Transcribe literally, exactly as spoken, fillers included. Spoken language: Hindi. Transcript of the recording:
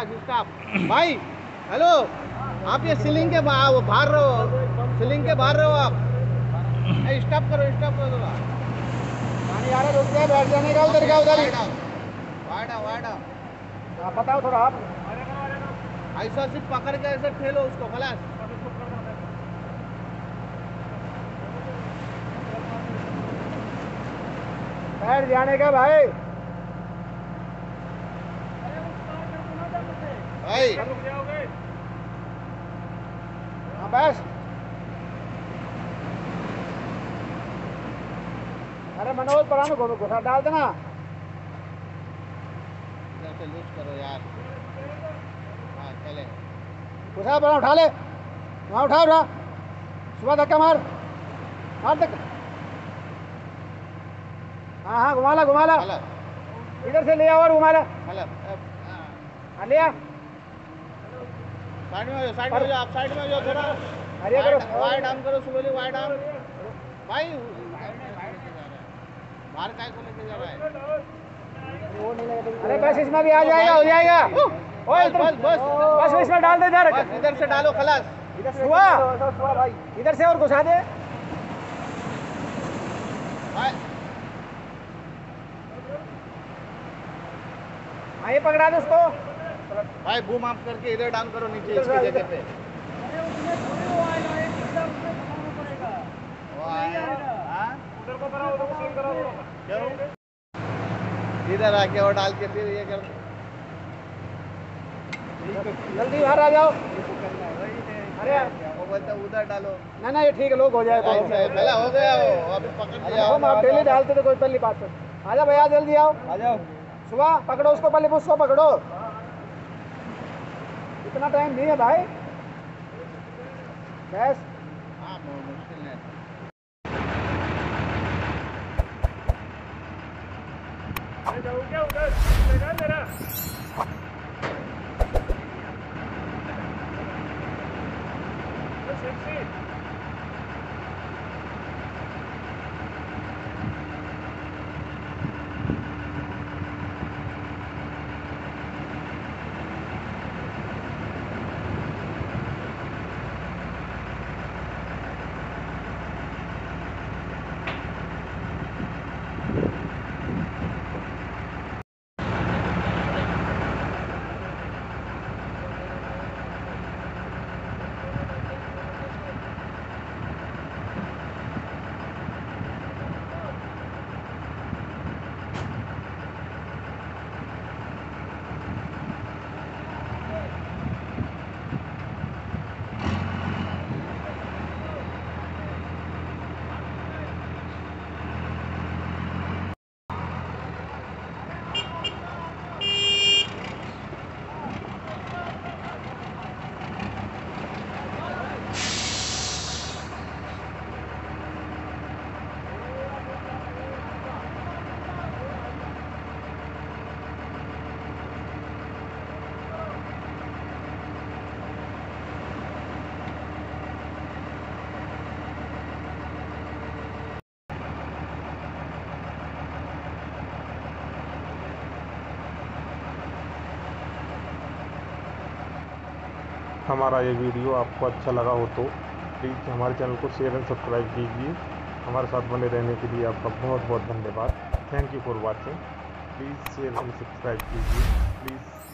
खलास स्टॉप भाई। हेलो, आप ये सीलिंग के बाहर बाहर रहो, सीलिंग के बाहर रहो आप। स्टॉप करो, स्टॉप करो थोड़ा। पानी आ रहा है, रुक जाए, बैठ जाने का उधर का उधर ही। वाइड वाइड आप बताओ थोड़ा आप। ऐसा सिर्फ पकड़ के ऐसे ठेलो उसको खलास। बैठ जाने का भाई। भाई हाँ बस। अरे मनोज परानो घुस घुसा डाल देना। इधर से लूज करो यार। हाँ चले। घुसा परा उठा ले, वहाँ उठा उठा। सुबह धक्का मार मार धक्का। हाँ हाँ घुमा ला घुमा ला, इधर से ले आओ और घुमा ला। हाँ ले आ। साइड में हो जाओ, साइड में हो जाओ, आप साइड में हो जाओ थोड़ा। अरे करो वाइड आर्म करो, स्लोली वाइड आर्म भाई। बाहर काय को लेके जा रहा है? अरे बस इसमें भी आ जाएगा, हो जाएगा। बस बस बस बस इसमें डाल दे इधर। बस इधर से डालो खलास। इधर से भाई, इधर से और घुसा दे। हाँ ये पकड़ा दे उसको भाई। बूम आप करके इधर डाउन करो नीचे इसकी जगह पे। क्यों? इधर आके और डाल के फिर ये कर। जल्दी बाहर आ जाओ। अरे वो बोलता उधर डालो। ना ना ये ठीक है, लोग हो जाए। पहला हो गया वो, अभी पकड़ लिया। हम आप डेली डालते थे, कोई पहली बात है। आ जाओ भैया, जल्दी आओ, आ जाओ। सुबह पकड़ो उसको, पहले उसको पकड़ो। इतना टाइम नहीं है भाई, बस। हाँ मुश्किल है। क्या उधर जरा हमारा ये वीडियो आपको अच्छा लगा हो तो प्लीज़ हमारे चैनल को शेयर एंड सब्सक्राइब कीजिए। हमारे साथ बने रहने के लिए आपका बहुत बहुत धन्यवाद। Thank you for watching. Please share and subscribe कीजिए प्लीज़।